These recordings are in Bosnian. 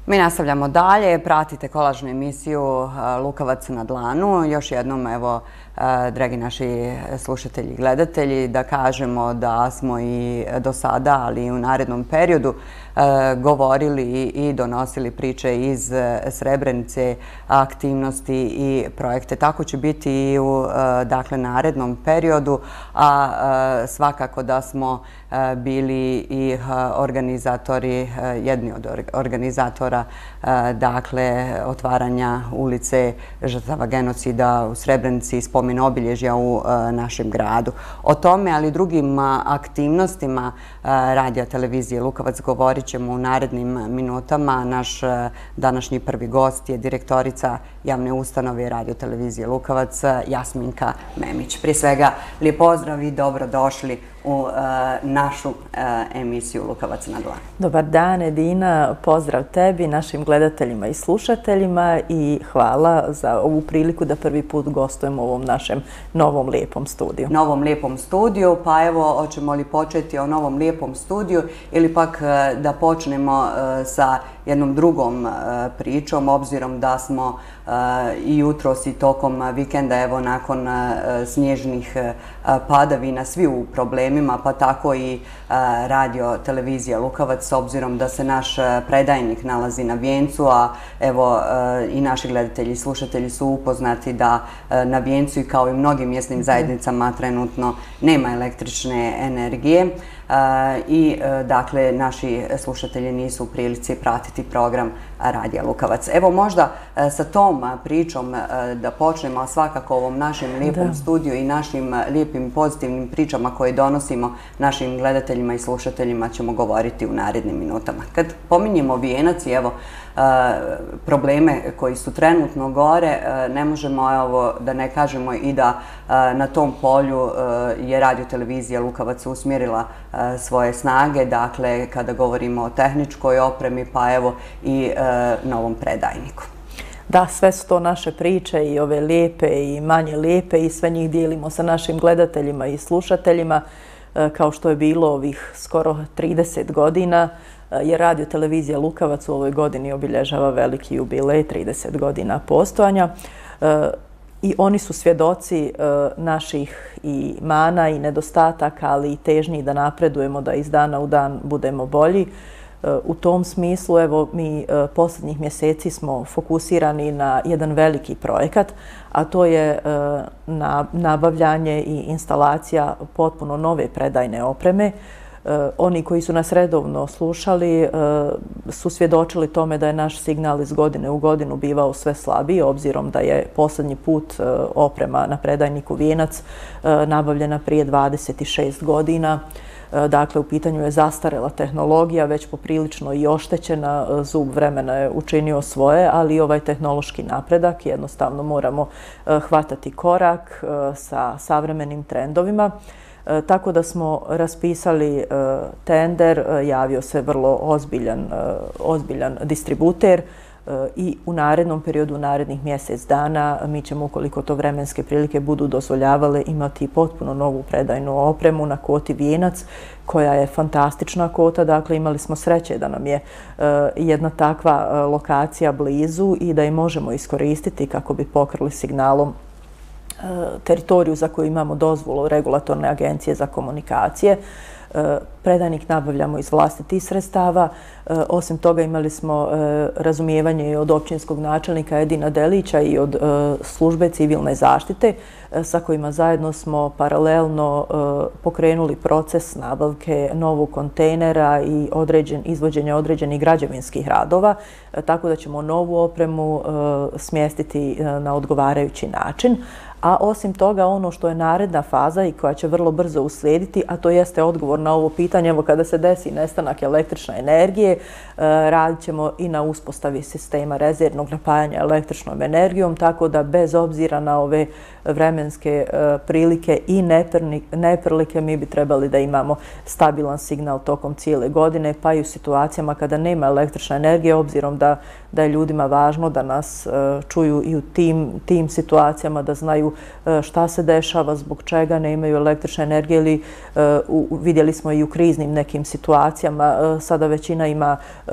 Mi nastavljamo dalje, pratite kolažnu emisiju Lukavac na dlanu. Još jednom, evo, dragi naši slušatelji i gledatelji, da kažemo da smo i do sada, ali i u narednom periodu, govorili i donosili priče iz Srebrenice, aktivnosti i projekte. Tako će biti i u narednom periodu, a svakako da smo bili i organizatori, jedni od organizatora otvaranja ulice žrtava genocida u Srebrenici i spomen obilježja u našem gradu. O tome, ali i drugim aktivnostima radija televizije Lukavac govorit ćemo u narednim minutama. Naš današnji prvi gost je direktorica javne ustanove radio televizije Lukavac, Jasminka Memić. Prije svega, lijep pozdrav i dobrodošli u našu emisiju Lukavac na dlanu. Dobar dan, Edina. Pozdrav tebi, našim gledateljima i slušateljima i hvala za ovu priliku da prvi put gostujemo u ovom našem novom lijepom studiju. Novom lijepom studiju, pa evo, hoćemo li početi o novom lijepom studiju ili pak da počnemo sa jednom drugom pričom, obzirom da smo i jutros i tokom vikenda, evo, nakon snježnih padavina, svi u problemima, pa tako i radio televizija Lukavac, s obzirom da se naš predajnik nalazi na Vijencu, a evo i naši gledatelji i slušatelji su upoznati da na Vijencu i kao i mnogim mjesnim zajednicama trenutno nema električne energije i dakle naši slušatelji nisu u prilici pratiti program radija Lukavac. Evo možda sa tom pričom da počnemo, a svakako ovom našem lijepom studiju i našim lijepim pozitivnim pričama koje donosimo našim gledateljima i slušateljima ćemo govoriti u narednim minutama. Kad pominjemo Vijenac i evo probleme koji su trenutno gore, ne možemo evo da ne kažemo i da na tom polju je radio televizija Lukavac usmjerila svoje snage, dakle kada govorimo o tehničkoj opremi pa evo i novom predajniku. Da, sve su to naše priče i ove lijepe i manje lijepe i sve njih dijelimo sa našim gledateljima i slušateljima kao što je bilo ovih skoro 30 godina. Jer radio televizija Lukavac u ovoj godini obilježava veliki jubilej, 30 godina postojanja. I oni su svjedoci naših i mana i nedostataka, ali i težnji da napredujemo, da iz dana u dan budemo bolji. U tom smislu, evo, mi posljednjih mjeseci smo fokusirani na jedan veliki projekat, a to je nabavljanje i instalacija potpuno nove predajne opreme. Oni koji su nas redovno slušali su svjedočili tome da je naš signal iz godine u godinu bivao sve slabiji, obzirom da je posljednji put oprema na predajniku Vijenac nabavljena prije 26 godina. Dakle, u pitanju je zastarela tehnologija, već poprilično i oštećena, zub vremena je učinio svoje, ali i ovaj tehnološki napredak, jednostavno moramo hvatati korak sa savremenim trendovima. Tako da smo raspisali tender, javio se vrlo ozbiljan distributer i u narednom periodu, u narednih mjesec dana, mi ćemo, ukoliko to vremenske prilike budu dozvoljavale, imati potpuno novu predajnu opremu na koti Vijenac, koja je fantastična kota. Dakle, imali smo sreće da nam je jedna takva lokacija blizu i da je možemo iskoristiti kako bi pokrili signalom teritoriju za koju imamo dozvolu Regulatorne agencije za komunikacije. Predajnik nabavljamo iz vlastitih sredstava. Osim toga imali smo razumijevanje i od općinskog načelnika Edina Delića i od službe civilne zaštite sa kojima zajedno smo paralelno pokrenuli proces nabavke novog kontejnera i izvođenja određenih građevinskih radova, tako da ćemo novu opremu smjestiti na odgovarajući način. A osim toga, ono što je naredna faza i koja će vrlo brzo uslijediti, a to jeste odgovor na ovo pitanje, evo kada se desi nestanak električne energije, radit ćemo i na uspostavi sistema rezervnog napajanja električnom energijom, tako da bez obzira na ove vremenske prilike i neprilike mi bi trebali da imamo stabilan signal tokom cijele godine, pa i u situacijama kada nema električne energije, obzirom da je ljudima važno da nas čuju i u tim situacijama, da znaju znaju šta se dešava, zbog čega nemaju električne energije ili vidjeli smo i u kriznim nekim situacijama. Sada većina ima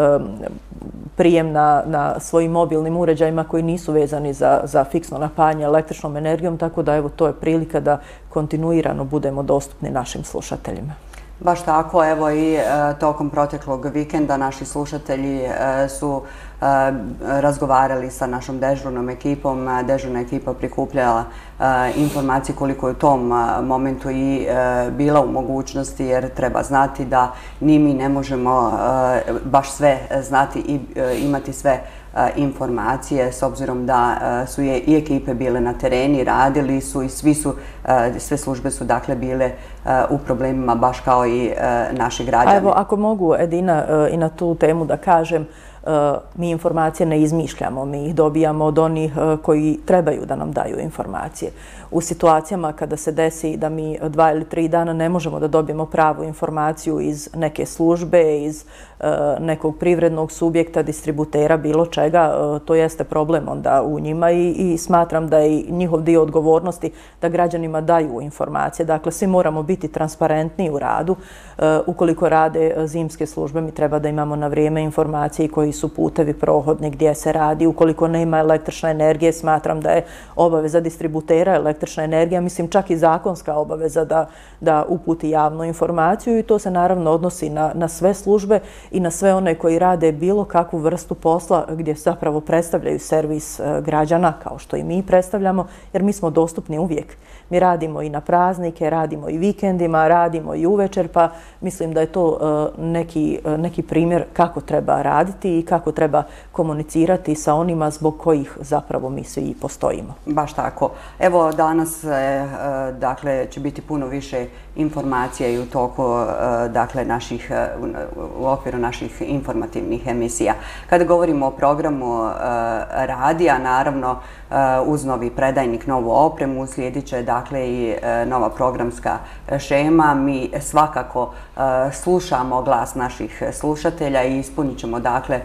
prijem na svojim mobilnim uređajima koji nisu vezani za fiksno napajanje električnom energijom, tako da evo to je prilika da kontinuirano budemo dostupni našim slušateljima. Baš tako, evo i tokom proteklog vikenda naši slušatelji su razgovarali sa našom dežurnom ekipom. Dežurna ekipa prikupljala informacije koliko je u tom momentu i bila u mogućnosti, jer treba znati da ni mi ne možemo baš sve znati i imati sve informacije, s obzirom da su i ekipe bile na tereni, radili su i sve službe su dakle bile u problemima baš kao i naši građani. Evo, ako mogu, Edina, i na tu temu da kažem, mi informacije ne izmišljamo, mi ih dobijamo od onih koji trebaju da nam daju informacije. U situacijama kada se desi da mi 2 ili 3 dana ne možemo da dobijemo pravu informaciju iz neke službe, iz nekog privrednog subjekta, distributera, bilo čega, to jeste problem onda u njima i smatram da je njihov dio odgovornosti da građanima daju informacije. Dakle, svi moramo biti transparentni u radu. Ukoliko rade zimske službe, mi treba da imamo na vrijeme informacije koji su putevi prohodni, gdje se radi. Ukoliko nema električne energije, smatram da je obaveza distributera električna energija, mislim čak i zakonska obaveza da uputi javnu informaciju, i to se naravno odnosi na sve službe i na sve one koji rade bilo kakvu vrstu posla gdje zapravo predstavljaju servis građana, kao što i mi predstavljamo, jer mi smo dostupni uvijek. Mi radimo i na praznike, radimo i vikendima, radimo i uvečer, pa mislim da je to neki primjer kako treba raditi i kako treba komunicirati sa onima zbog kojih zapravo mi svi i postojimo. Baš tako. Evo, danas dakle će biti puno više informacija i u toku u okviru naših informativnih emisija. Kada govorimo o programu radija, naravno uz novi predajnik, novu opremu, uslijedit će dakle i nova programska šema. Mi svakako slušamo glas naših slušatelja i ispunit ćemo dakle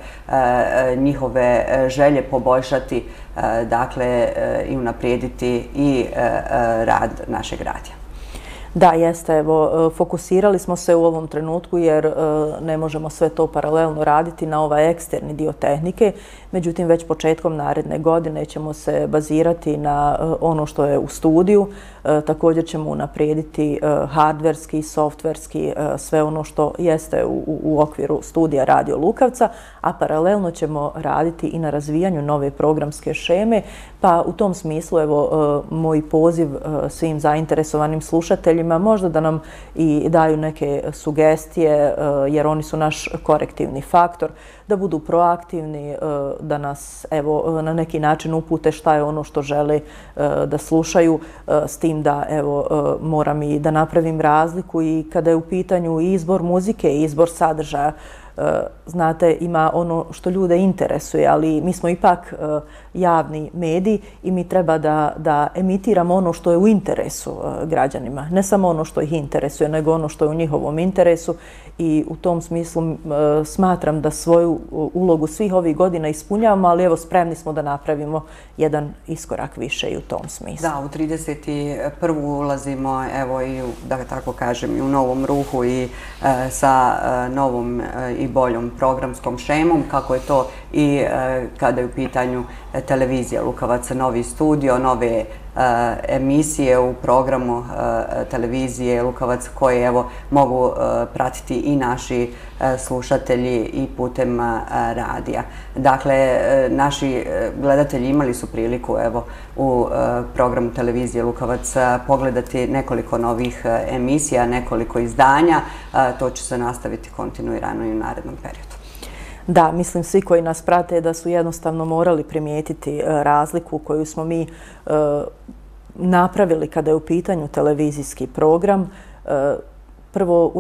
njihove želje, poboljšati dakle i unaprijediti i rad našeg radija. Da, jeste. Evo, fokusirali smo se u ovom trenutku jer ne možemo sve to paralelno raditi na ovaj eksterni dio tehnike. Međutim, već početkom naredne godine ćemo se bazirati na ono što je u studiju. Također ćemo unaprijediti hardverski, softverski, sve ono što jeste u okviru studija Radio Lukavca, a paralelno ćemo raditi i na razvijanju nove programske šeme. Pa u tom smislu, evo, moj poziv svim zainteresovanim slušateljima, možda da nam i daju neke sugestije, jer oni su naš korektivni faktor, da budu proaktivni, da nas evo na neki način upute šta je ono što žele da slušaju, s tim da evo moram i da napravim razliku i kada je u pitanju izbor muzike i izbor sadržaja. Znate, ima ono što ljude interesuje, ali mi smo ipak javni medij i mi treba da emitiramo ono što je u interesu građanima. Ne samo ono što ih interesuje, nego ono što je u njihovom interesu, i u tom smislu smatram da svoju ulogu svih ovih godina ispunjavamo, ali evo spremni smo da napravimo jedan iskorak više i u tom smislu. Da, u 31. ulazimo, evo i da tako kažem, i u novom ruhu i sa novom i boljom programskom šemom, kako je to i kada je u pitanju televizija Lukavac, novi studio, nove emisije u programu televizije Lukavac koje evo mogu pratiti i naši slušatelji i putem radija. Dakle, naši gledatelji imali su priliku evo u programu televizije Lukavac pogledati nekoliko novih emisija, nekoliko izdanja. To će se nastaviti kontinuirano i u narednom periodu. Da, mislim svi koji nas prate da su jednostavno morali primijetiti razliku koju smo mi napravili kada je u pitanju televizijski program. Prvo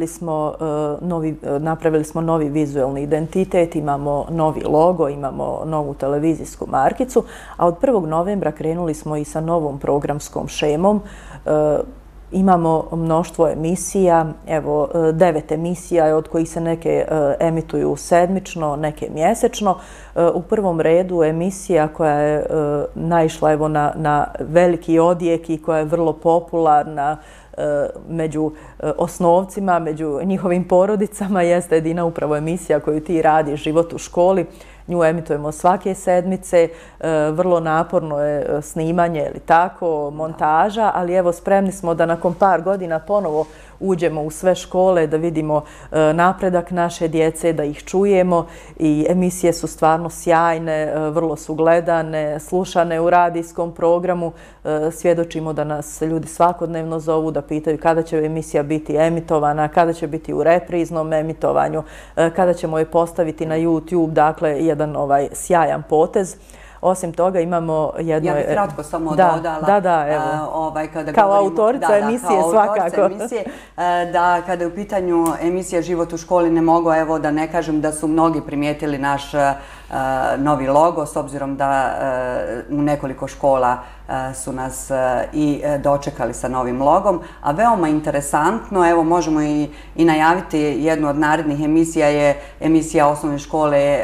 napravili smo novi vizualni identitet, imamo novi logo, imamo novu televizijsku markicu, a od 1. novembra krenuli smo i sa novom programskom šemom. Imamo mnoštvo emisija, evo 9 emisija od kojih se neke emituju sedmično, neke mjesečno. U prvom redu emisija koja je naišla evo na veliki odjek i koja je vrlo popularna među osnovcima, među njihovim porodicama jeste jedina upravo emisija koju ti radi, Život u školi. Nju emitujemo svake sedmice, vrlo naporno je snimanje ili tako, montaža, ali evo spremni smo da nakon par godina ponovo uđemo u sve škole, da vidimo napredak naše djece, da ih čujemo i emisije su stvarno sjajne, vrlo su gledane, slušane u radijskom programu. Svjedočimo da nas ljudi svakodnevno zovu, da pitaju kada će emisija biti emitovana, kada će biti u repriznom emitovanju, kada ćemo je postaviti na YouTube, dakle jedan sjajan potez. Osim toga imamo jedno... Ja bih kratko samo dodala. Da, evo. Kao autorica emisije svakako. Da, kada je u pitanju emisija Život u školi, ne mogu evo da ne kažem da su mnogi primijetili naš novi logo, s obzirom da u nekoliko škola su nas i dočekali sa novim logom. A veoma interesantno, evo možemo i najaviti jednu od narednih emisija, je emisija osnovne škole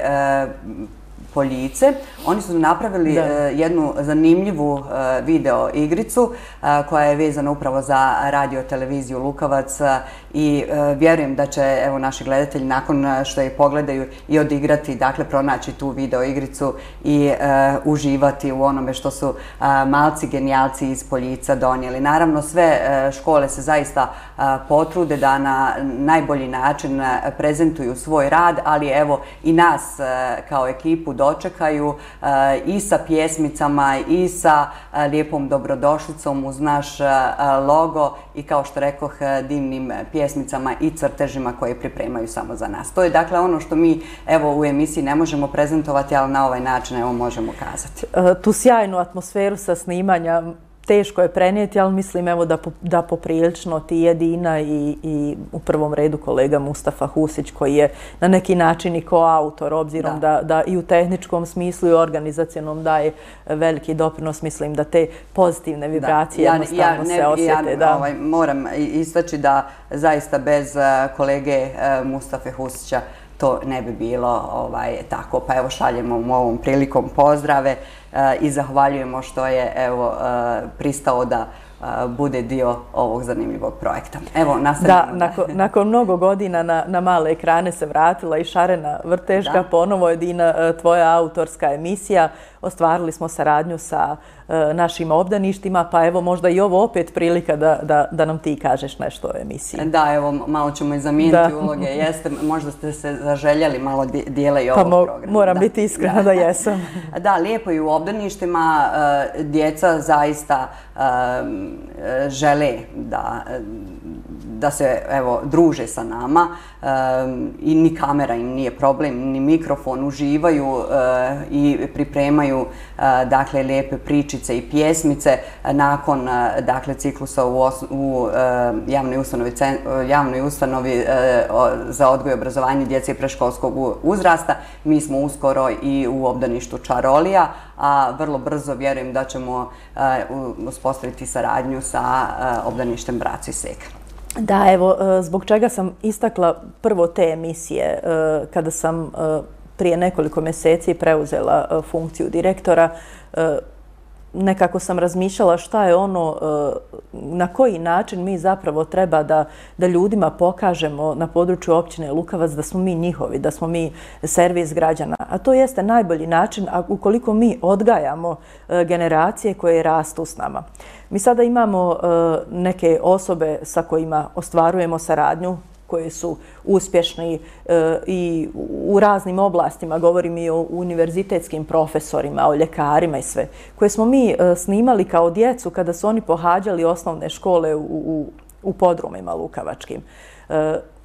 Poljice. Oni su napravili jednu zanimljivu video igricu koja je vezana upravo za radio televiziju Lukavac i vjerujem da će evo naši gledatelji nakon što je pogledaju i odigrati, dakle pronaći tu video igricu i uživati u onome što su malci genijalci iz Poljica donijeli. Naravno sve škole se zaista potrude da na najbolji način prezentuju svoj rad, ali evo i nas kao ekipu dočekaju i sa pjesmicama i sa lijepom dobrodošlicom uz naš logo i kao što rekoh divnim pjesmicama i crtežima koje pripremaju samo za nas. To je dakle ono što mi evo u emisiji ne možemo prezentovati, ali na ovaj način evo možemo kazati. Tu sjajnu atmosferu sa snimanja teško je prenijeti, ali mislim evo da poprilično ti Jedina i u prvom redu kolega Mustafa Husić koji je na neki način i koautor, obzirom da i u tehničkom smislu i organizacionom daje veliki doprinos, mislim da te pozitivne vibracije jednostavno se osjete. Ja moram istaći da zaista bez kolege Mustafe Husića to ne bi bilo tako. Pa evo šaljemo mu ovom prilikom pozdrave i zahvaljujemo što je evo pristao da bude dio ovog zanimljivog projekta. Evo, nastavljamo. Da, nakon mnogo godina na male ekrane se vratila i Šarena Vrtežka, ponovo Jedina tvoja autorska emisija. Ostvarili smo saradnju sa našim obdaništima, pa evo možda i ovo opet prilika da nam ti kažeš nešto o emisiji. Da, evo malo ćemo i zamijeniti uloge. Jeste, možda ste se zaželjeli malo dijela i ovog programa. Moram biti iskrena da jesam. Da, lijepo i u obdaništima djeca zaista žele da se evo druže sa nama i ni kamera im nije problem, ni mikrofon, uživaju i pripremaju dakle lijepe pričice i pjesmice nakon dakle ciklusa u javnoj ustanovi za odgoj i obrazovanje djece i predškolskog uzrasta. Mi smo uskoro i u obdaništu Čarolija, a vrlo brzo vjerujem da ćemo uspostaviti saradnju sa obdaništem Braco i Seka. Da, evo, zbog čega sam istakla prvo te emisije kada sam prije nekoliko mjeseci preuzela funkciju direktora, nekako sam razmišljala šta je ono, na koji način mi zapravo treba da ljudima pokažemo na području općine Lukavac da smo mi njihovi, da smo mi servis građana. A to jeste najbolji način ukoliko mi odgajamo generacije koje rastu s nama. Mi sada imamo neke osobe sa kojima ostvarujemo saradnju, koji su uspješni i u raznim oblastima, govorim i o univerzitetskim profesorima, o ljekarima i sve, koje smo mi snimali kao djecu kada su oni pohađali osnovne škole u podrumima lukavačkim.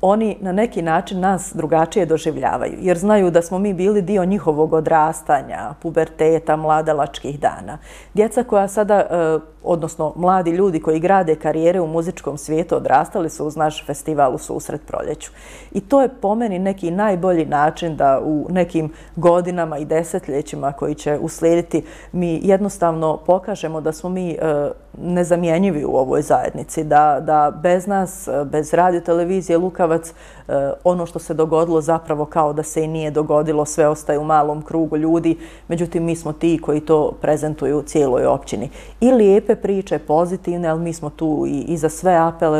oni na neki način nas drugačije doživljavaju, jer znaju da smo mi bili dio njihovog odrastanja, puberteta, mladalačkih dana. Djeca koja sada, odnosno mladi ljudi koji grade karijere u muzičkom svijetu, odrastali su uz naš festival U susret proljeću. I to je po meni neki najbolji način da u nekim godinama i desetljećima koji će uslijediti mi jednostavno pokažemo da smo mi nezamjenjivi u ovoj zajednici, da bez nas, bez radio televizije Lukavac, ono što se dogodilo zapravo kao da se i nije dogodilo, sve ostaje u malom krugu ljudi, međutim mi smo ti koji to prezentuju cijeloj općini. I lijepe priče, pozitivne, ali mi smo tu i za sve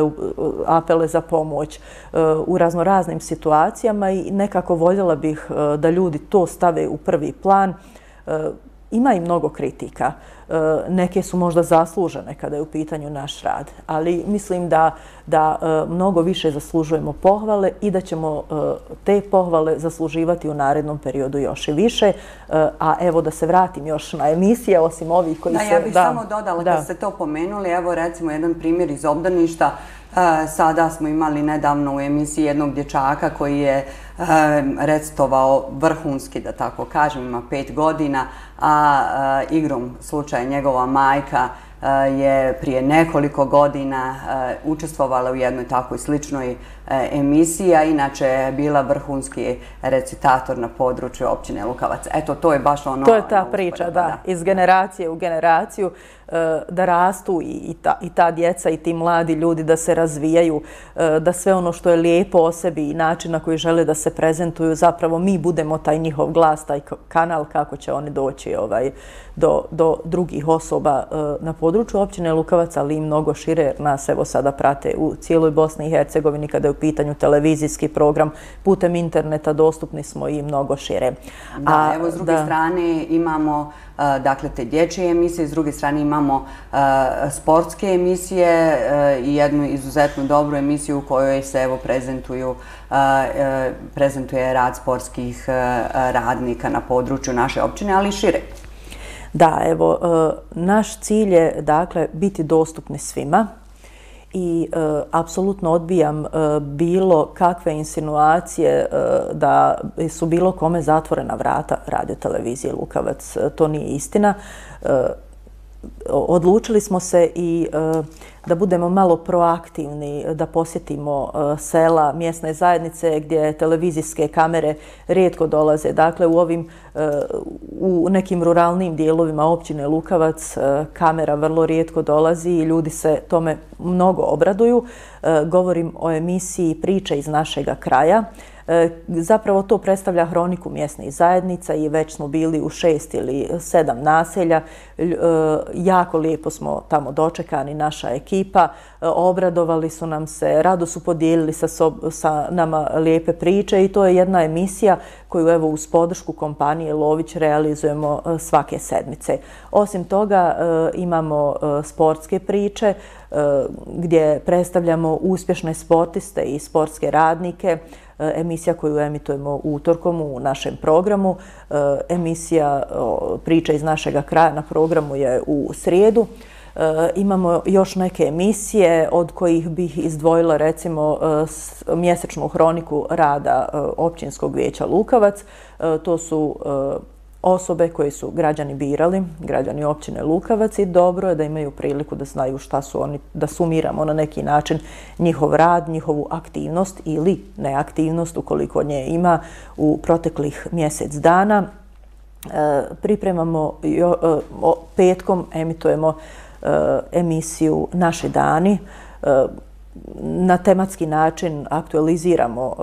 apele za pomoć u raznoraznim situacijama i nekako voljela bih da ljudi to stave u prvi plan. Ima i mnogo kritika. Neke su možda zaslužene kada je u pitanju naš rad, ali mislim da mnogo više zaslužujemo pohvale i da ćemo te pohvale zasluživati u narednom periodu još i više. A evo da se vratim još na emisije, osim ovih koji se... Ja bih samo dodala kad ste to pomenuli, evo recimo jedan primjer iz obdaništa. Sada smo imali nedavno u emisiji jednog dječaka koji je recitovao vrhunski, da tako kažem, ima 5 godina, a igrom slučaja njegova majka je prije nekoliko godina učestvovala u jednoj takvoj sličnoj emisiji, a inače je bila vrhunski recitator na području općine Lukavac. Eto, to je baš ono... To je ta priča, da, iz generacije u generaciju, da rastu i ta djeca i ti mladi ljudi da se razvijaju, da sve ono što je lijepo o sebi i način na koji žele da se prezentuju, zapravo mi budemo taj njihov glas, taj kanal kako će oni doći do drugih osoba na području općine Lukavac, ali i mnogo šire, jer nas evo sada prate u cijeloj Bosni i Hercegovini kada je u pitanju televizijski program, putem interneta dostupni smo i mnogo šire. Da, evo s druge strane imamo dakle te dječje emisije, s druge strane imamo sportske emisije i jednu izuzetno dobru emisiju u kojoj se evo prezentuje rad sportskih radnika na području naše općine, ali i šire. Da, evo, naš cilj je dakle biti dostupni svima i apsolutno odbijam bilo kakve insinuacije da su bilo kome zatvorena vrata radio televizije Lukavac. To nije istina. Odlučili smo se i da budemo malo proaktivni, da posjetimo sela, mjesne zajednice gdje televizijske kamere rijetko dolaze. Dakle, u nekim ruralnim dijelovima općine Lukavac kamera vrlo rijetko dolazi i ljudi se tome mnogo obraduju. Govorim o emisiji Priče iz našega kraja. Zapravo to predstavlja hroniku mjesnih zajednica i već smo bili u 6 ili 7 naselja. Jako lijepo smo tamo dočekani, naša ekipa. Obradovali su nam se, rado su podijelili sa nama lijepe priče i to je jedna emisija koju evo uz podršku kompanije Lović realizujemo svake sedmice. Osim toga imamo sportske priče gdje predstavljamo uspješne sportiste i sportske radnike. Emisija koju emitujemo utorkom u našem programu. Emisija Priče iz našega kraja na programu je u srijedu. Imamo još neke emisije od kojih bih izdvojila recimo mjesečnu hroniku rada Općinskog vijeća Lukavac. To su osobe koje su građani birali, građani općine Lukavac i dobro je da imaju priliku da znaju šta su oni, da sumiramo na neki način njihov rad, njihovu aktivnost ili neaktivnost ukoliko nje ima u proteklih mjesec dana. Pripremamo, petkom emitujemo emisiju Naši dani. Na tematski način aktualiziramo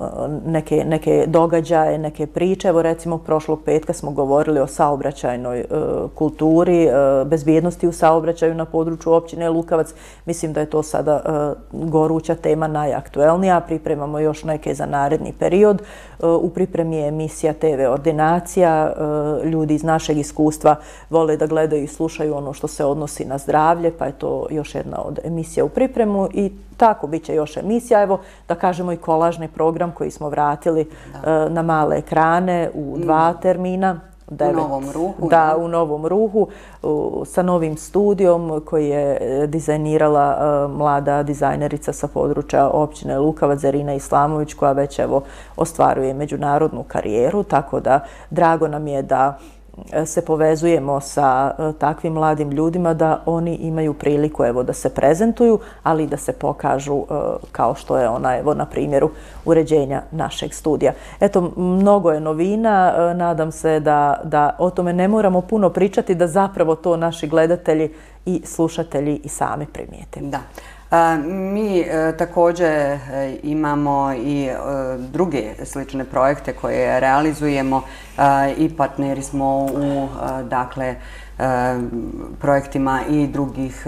neke događaje, neke priče. Evo recimo prošlog petka smo govorili o saobraćajnoj kulturi, bezbjednosti u saobraćaju na području općine Lukavac. Mislim da je to sada goruća tema, najaktuelnija. Pripremamo još neke za naredni period. U pripremi je emisija TV Ordinacija. Ljudi iz našeg iskustva vole da gledaju i slušaju ono što se odnosi na zdravlje, pa je to još jedna od emisija u pripremu i tako bit će još emisija. Evo da kažemo i kolažni program koji smo vratili na male ekrane u 2 termina. U Novom Ruhu. Da, u Novom Ruhu, sa novim studijom koji je dizajnirala mlada dizajnerica sa područja općine Lukavac, Zerina Islamović, koja već evo ostvaruje međunarodnu karijeru, tako da drago nam je da se povezujemo sa takvim mladim ljudima, da oni imaju priliku evo da se prezentuju, ali i da se pokažu kao što je ona evo na primjeru uređenja našeg studija. Eto, mnogo je novina, nadam se da o tome ne moramo puno pričati, da zapravo to naši gledatelji i slušatelji i sami primijete. Da. Mi također imamo i druge slične projekte koje realizujemo i partneri smo u projektima i drugih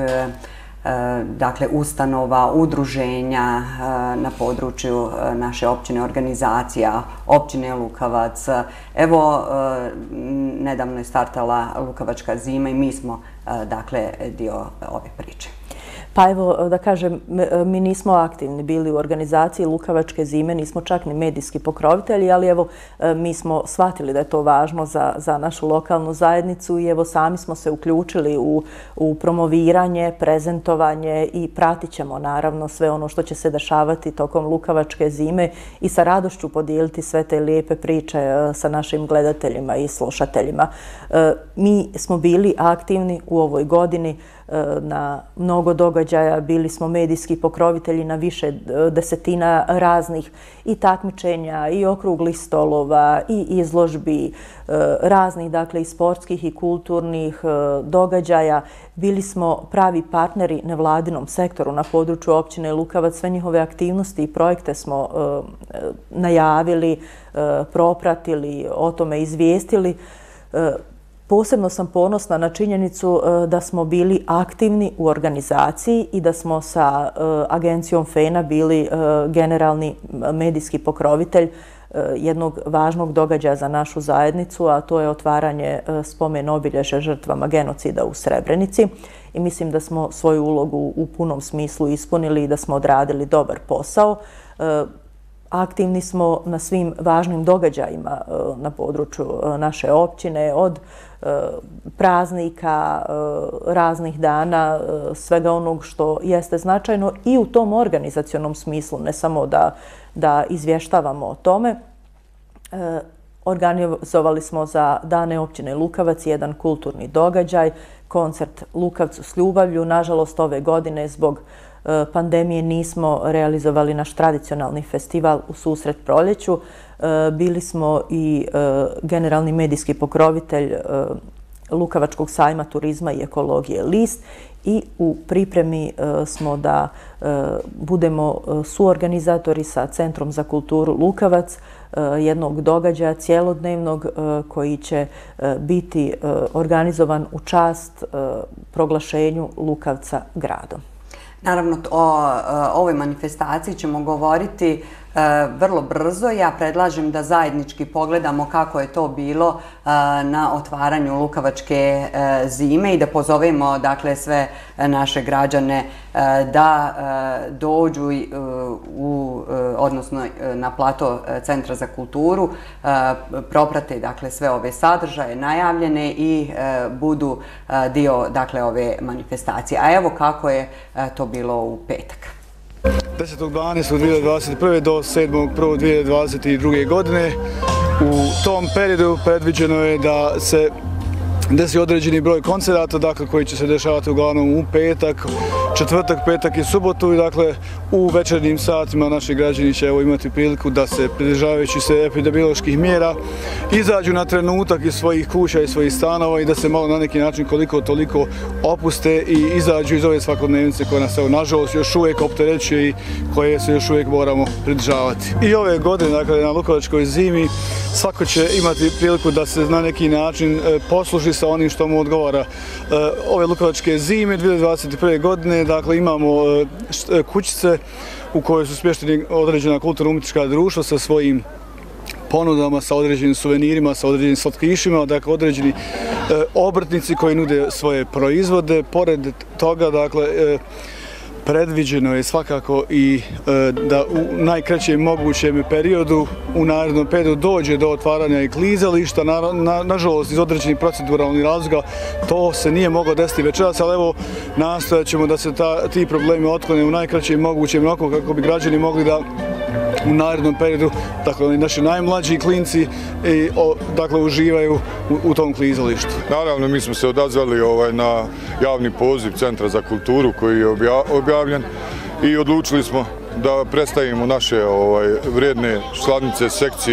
ustanova, udruženja na području naše općine, organizacija, općine Lukavac. Evo, nedavno je startala Lukavačka zima i mi smo dio ove priče. Pa evo, da kažem, mi nismo aktivni bili u organizaciji Lukavačke zime, nismo čak ni medijski pokrovitelji, ali evo, mi smo shvatili da je to važno za našu lokalnu zajednicu i evo, sami smo se uključili u promoviranje, prezentovanje i pratit ćemo naravno sve ono što će se dešavati tokom Lukavačke zime i sa radošću podijeliti sve te lijepe priče sa našim gledateljima i slušateljima. Mi smo bili aktivni u ovoj godini na mnogo događaja, bili smo medijski pokrovitelji na više desetina raznih i takmičenja i okruglih stolova i izložbi, raznih i sportskih i kulturnih događaja. Bili smo pravi partneri nevladinom sektoru na području općine Lukavac. Sve njihove aktivnosti i projekte smo najavili, propratili, o tome izvijestili. Posebno sam ponosna na činjenicu da smo bili aktivni u organizaciji i da smo sa agencijom FENA bili generalni medijski pokrovitelj jednog važnog događaja za našu zajednicu, a to je otvaranje spomen obilježja žrtvama genocida u Srebrenici. I mislim da smo svoju ulogu u punom smislu ispunili i da smo odradili dobar posao. Aktivni smo na svim važnim događajima na području naše općine, od praznika, raznih dana, svega onog što jeste značajno i u tom organizacionom smislu, ne samo da izvještavamo o tome. Organizovali smo za Dane općine Lukavac jedan kulturni događaj, koncert Lukavcu s ljubavlju. Nažalost, ove godine zbog pandemije nismo realizovali naš tradicionalni festival U susret proljeću. Bili smo i generalni medijski pokrovitelj Lukavačkog sajma turizma i ekologije List i u pripremi smo da budemo suorganizatori sa Centrom za kulturu Lukavac jednog događaja cjelodnevnog koji će biti organizovan u čast proglašenju Lukavca gradom. Naravno, o ovoj manifestaciji ćemo govoriti vrlo brzo. Ja predlažem da zajednički pogledamo kako je to bilo na otvaranju Lukavačke zime i da pozovemo sve naše građane da dođu odnosno na plato Centra za kulturu, proprate sve ove sadržaje najavljene i budu dio ove manifestacije. A evo kako je to bilo u petak. 10.12.2021. do 7.1.2022. godine. U tom periodu predviđeno je da se desi određeni broj koncerata, koji će se dešavati uglavnom u petak, četvrtak, petak i subotu i u večernjim satima naši građani će imati priliku da se, pridržavajući se epidemioloških mjera, izađu na trenutak iz svojih kuća i svojih stanova i da se malo na neki način koliko toliko opuste i izađu iz ove svakodnevnice koja nas nažalost još uvijek opterećuje i koje se još uvijek moramo pridržavati. I ove godine, na Lukavačkoj zimi, svako će imati priliku da se na neki način posluži sa onim što mu odgovara. Ove Lukavačke zime 2021. godine, imamo kućice u kojoj su smješteni određena kulturno-umjetnička društva sa svojim ponudama, sa određenim suvenirima, sa određenim slatkišima, određeni obrtnici koji nude svoje proizvode. Pored toga, predviđeno je svakako i da u najkraćem mogućem periodu, u narednom periodu dođe do otvaranja i klizališta. Nažalost, iz određenih proceduralnih razloga to se nije moglo desiti večeras, ali evo nastojat ćemo da se ti problemi otklone u najkraćem mogućem roku kako bi građani mogli da u narednom periodu, dakle, naši najmlađi klinci uživaju u tom klizalištu. Naravno, mi smo se odazvali na javni poziv Centra za kulturu koji je objavljen i odlučili smo da predstavimo naše vrijedne članice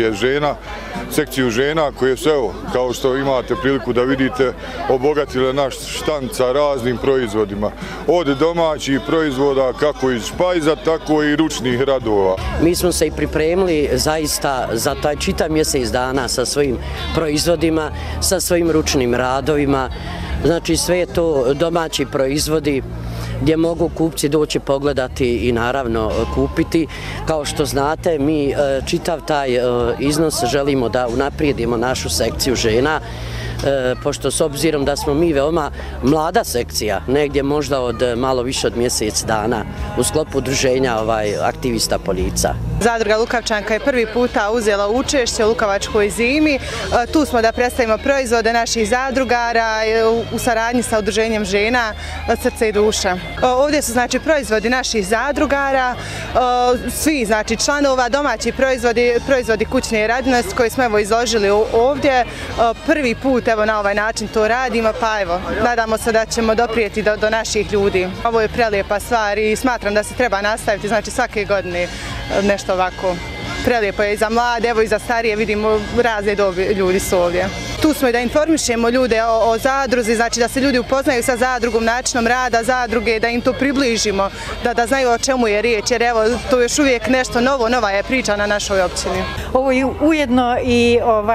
sekciju žena koje su, evo, kao što imate priliku da vidite, obogatile naš štand sa raznim proizvodima. Od domaćih proizvoda, kako iz špajza, tako i ručnih radova. Mi smo se i pripremili zaista za taj čitav mjesec dana sa svojim proizvodima, sa svojim ručnim radovima. Znači sve je to domaći proizvodi gdje mogu kupci doći pogledati i naravno kupiti. Kao što znate, mi čitav taj iznos želimo da unaprijedimo našu sekciju žena, pošto s obzirom da smo mi veoma mlada sekcija, negdje možda od malo više od mjesec dana u sklopu udruženja aktivista Polica. Zadruga Lukavčanka je prvi puta uzela učešće u Lukavačkoj zimi. Tu smo da predstavimo proizvode naših zadrugara u saradnji sa udruženjem žena Srce i duša. Ovdje su znači proizvodi naših zadrugara, svi znači članova, domaći proizvodi kućne radinosti koje smo evo izložili ovdje. Prvi put evo na ovaj način to radimo, pa evo nadamo se da ćemo doprijeti do naših ljudi. Ovo je prelijepa stvar i smatram da se treba nastaviti znači svake godine nešto ovako. Prelijepo je i za mlade, evo i za starije, vidimo razne dobi ljudi su ovdje. Tu smo i da informišemo ljude o zadruzi, znači da se ljudi upoznaju sa zadrugom, načinom rada zadruge, da im to približimo, da znaju o čemu je riječ, jer evo to je još uvijek nešto novo, nova je priča na našoj općini. Ovo je ujedno i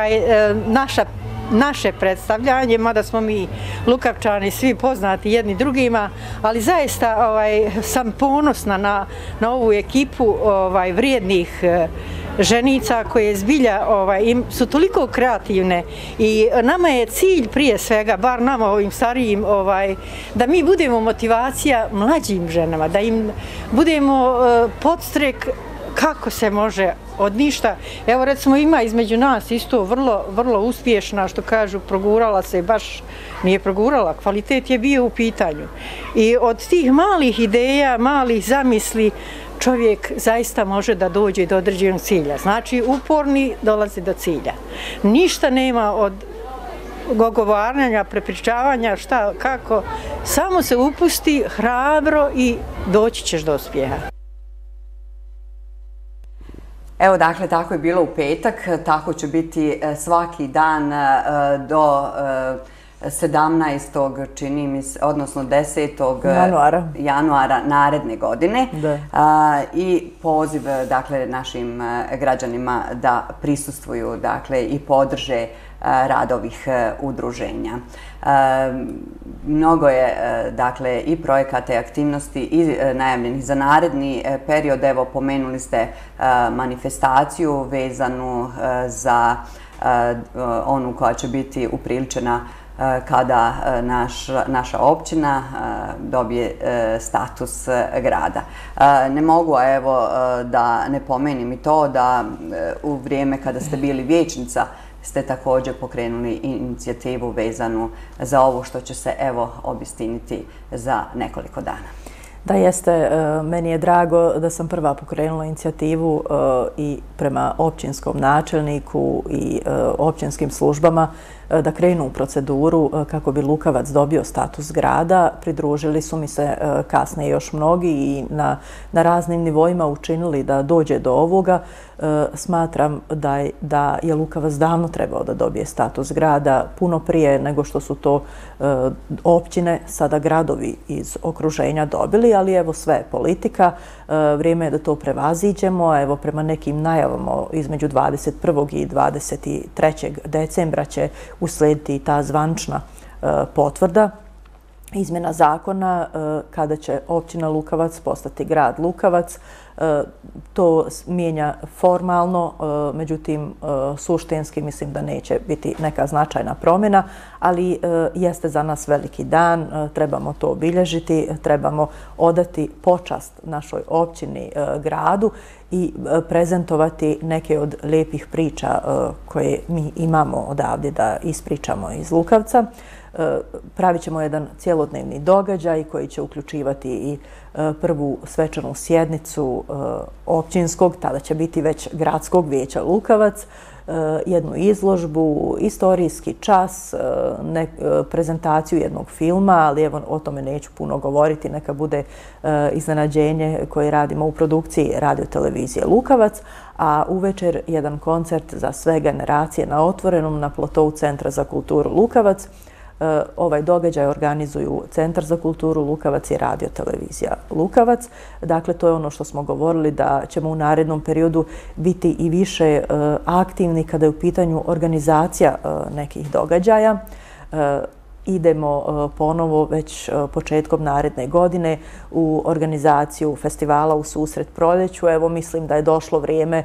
naše predstavljanje, mada smo mi Lukavčani svi poznati jedni drugima, ali zaista sam ponosna na ovu ekipu vrijednih ženica koje zbilja su toliko kreativne i nama je cilj prije svega, bar nama ovim starijim, da mi budemo motivacija mlađim ženama, da im budemo podstrek kako se može od ništa. Evo recimo ima između nas isto vrlo uspješna, što kažu, progurala se, baš nije progurala, kvalitet je bio u pitanju. I od tih malih ideja, malih zamisli, čovjek zaista može da dođe do određenog cilja. Znači uporni dolazi do cilja. Ništa nema od gogovaranja, prepričavanja, šta, kako, samo se upusti hrabro i doći ćeš do uspjeha. Evo, dakle, tako je bilo u petak, tako će biti svaki dan do 17. čini mi se, odnosno 10. januara naredne godine. I poziv, dakle, našim građanima da prisustvuju, dakle, i podrže rad ovih udruženja. Mnogo je, dakle, i projekata i aktivnosti i najavljenih za naredni period. Evo, pomenuli ste manifestaciju vezanu za onu koja će biti upriličena kada naša općina dobije status grada. Ne mogu, evo, da ne pomenim i to da u vrijeme kada ste bili vijećnica ste također pokrenuli inicijativu vezanu za ovo što će se, evo, obistiniti za nekoliko dana. Da, jeste. Meni je drago da sam prva pokrenula inicijativu i prema općinskom načelniku i općinskim službama da krenu u proceduru kako bi Lukavac dobio status grada. Pridružili su mi se kasnije još mnogi i na raznim nivoima učinili da dođe do ovoga. Smatram da je Lukavac davno trebao da dobije status grada, puno prije nego što su to općine, sada gradovi iz okruženja dobili, ali evo sve je politika. Vrijeme je da to prevaziđemo. Evo, prema nekim najavama između 21. i 23. decembra će uslijediti ta zvančna potvrda izmjena zakona kada će općina Lukavac postati grad Lukavac. To mijenja formalno, međutim suštinski mislim da neće biti neka značajna promjena, ali jeste za nas veliki dan, trebamo to obilježiti, trebamo odati počast našoj općini, gradu i prezentovati neke od lijepih priča koje mi imamo odavdje da ispričamo iz Lukavca. Pravit ćemo jedan cjelodnevni događaj koji će uključivati i prvu svečanu sjednicu općinskog, tada će biti već gradskog vijeća Lukavac, jednu izložbu, istorijski čas, prezentaciju jednog filma, ali evo o tome neću puno govoriti, neka bude iznenađenje koje radimo u produkciji radiotelevizije Lukavac, a uvečer jedan koncert za sve generacije na otvorenom na plotou Centra za kulturu Lukavac. Ovaj događaj organizuju Centar za kulturu Lukavac i radiotelevizija Lukavac. Dakle, to je ono što smo govorili da ćemo u narednom periodu biti i više aktivni kada je u pitanju organizacija nekih događaja. Idemo ponovo već početkom naredne godine u organizaciju festivala U susret proljeću. Evo, mislim da je došlo vrijeme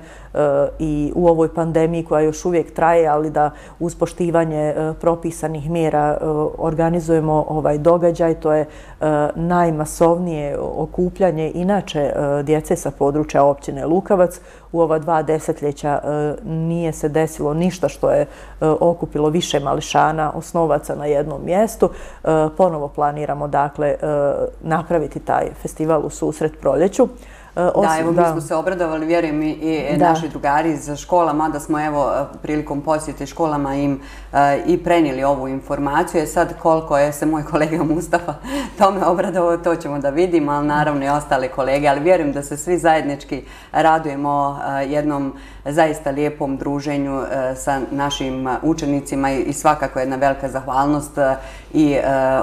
i u ovoj pandemiji koja još uvijek traje, ali da uz poštivanje propisanih mjera organizujemo ovaj događaj. To je najmasovnije okupljanje inače djece sa područja općine Lukavac. U ova 2 desetljeća nije se desilo ništa što je okupilo više mališana, osnovaca na jednom mjestu. Ponovo planiramo dakle napraviti taj festival U susret proljeću. Da, evo mi smo se obradovali, vjerujem i naši drugari iz škola, mada smo evo prilikom posjete školama im i prenijeli ovu informaciju. Sad koliko je se moj kolega Mustafa tome obradovao, to ćemo da vidimo, ali naravno i ostale kolege, ali vjerujem da se svi zajednički radujemo jednom zaista lijepom druženju sa našim učenicima i svakako jedna velika zahvalnost i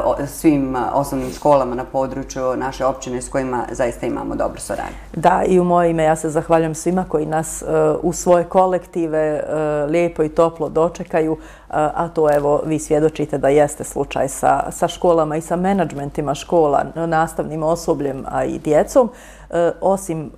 svim osnovnim školama na području naše općine s kojima zaista imamo dobru saradnju. Da, i u moje ime ja se zahvaljujem svima koji nas u svoje kolektive lijepo i toplo dočekaju, a to evo vi svjedočite da jeste slučaj sa školama i sa menadžmentima škola, nastavnim osobljem, a i djecom. Osim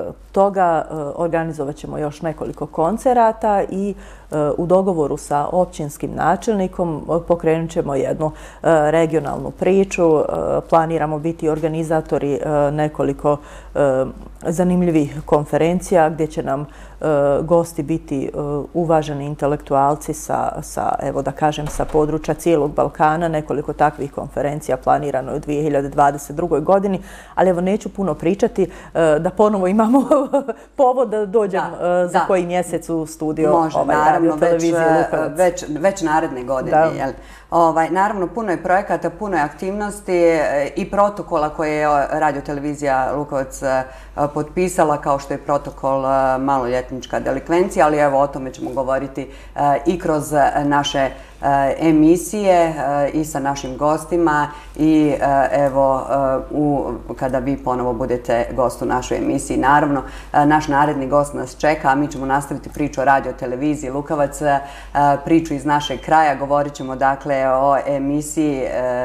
toga organizovat ćemo još nekoliko koncerata i u dogovoru sa općinskim načelnikom pokrenut ćemo jednu regionalnu priču. Planiramo biti organizatori nekoliko zanimljivih konferencija gdje će nam gosti biti uvaženi intelektualci evo da kažem, sa područja cijelog Balkana. Nekoliko takvih konferencija planirano je u 2022. godini, ali evo neću puno pričati da ponovo imamo povod da dođem za koji mjesec u studio radiotelevizije Lukavac. Već naredne godine. Naravno, puno je projekata, puno je aktivnosti i protokola koje je radiotelevizija Lukavac potpisala, kao što je protokol maloljetnička delikvencija, ali evo o tome ćemo govoriti i kroz naše emisije i sa našim gostima i evo kada vi ponovo budete gost u našoj emisiji. Naravno, naš naredni gost nas čeka, a mi ćemo nastaviti priču o radioteleviziji Lukavac, priču iz našeg kraja. Govorit ćemo dakle o emisiji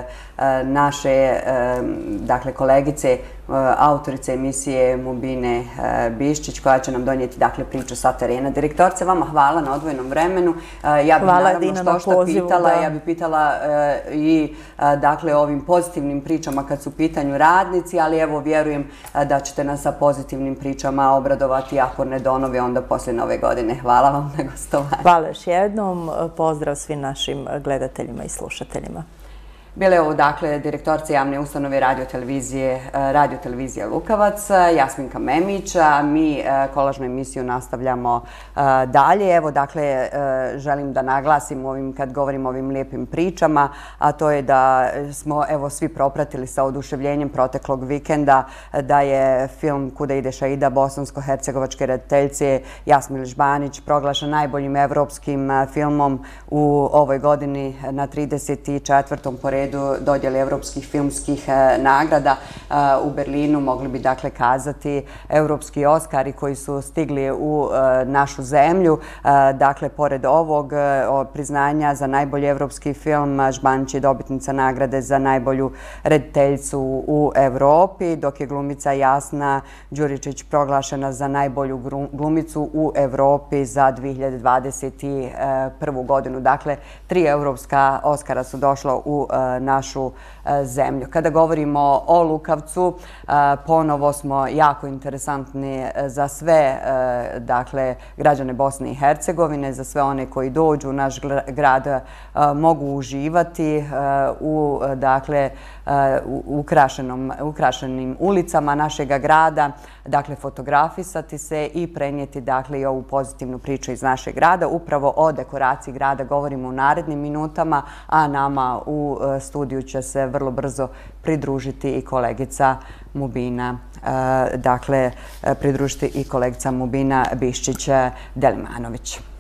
naše dakle kolegice, autorice emisije Mubine Biščić, koja će nam donijeti dakle priču sa terena. Direktorce, vama hvala na odvojenom vremenu. Ja bih naravno što pitala, ja bih pitala i dakle o ovim pozitivnim pričama kad su u pitanju radnici, ali evo vjerujem da ćete nas sa pozitivnim pričama obradovati ako ne do nove, onda poslije nove godine. Hvala vam na gostovanju. Hvala još jednom. Pozdrav svim našim gledateljima i slušateljima. Bila je ovo dakle direktorica javne ustanove radiotelevizije Lukavac, Jasminka Memić. Mi kolažnu emisiju nastavljamo dalje. Evo dakle želim da naglasim kad govorim o ovim lijepim pričama, a to je da smo evo svi propratili sa oduševljenjem proteklog vikenda da je film Kuda ideš Aida bosansko-hercegovačke rediteljice Jasmine Žbanić proglašen najboljim evropskim filmom u ovoj godini na 34. po redu redu dodjeli evropskih filmskih nagrada u Berlinu. Mogli bi dakle kazati evropski Oskari koji su stigli u našu zemlju. Dakle, pored ovog priznanja za najbolji evropski film, Žbanić je dobitnica nagrade za najbolju rediteljicu u Evropi, dok je glumica Jasna Đuričić proglašena za najbolju glumicu u Evropi za 2021. godinu. Dakle, 3 evropska Oskara su došla u našu zemlju. Kada govorimo o Lukavcu, ponovo smo jako interesantni za sve građane Bosne i Hercegovine, za sve one koji dođu u naš grad, mogu uživati u ukrašenim ulicama našega grada, dakle fotografisati se i prenijeti i ovu pozitivnu priču iz našeg grada. Upravo o dekoraciji grada govorimo u narednim minutama, a nama u studiju će se vrlo brzo pridružiti i kolegica Mubina, pridružiti i kolegica Mubina Biščić-Delimanović.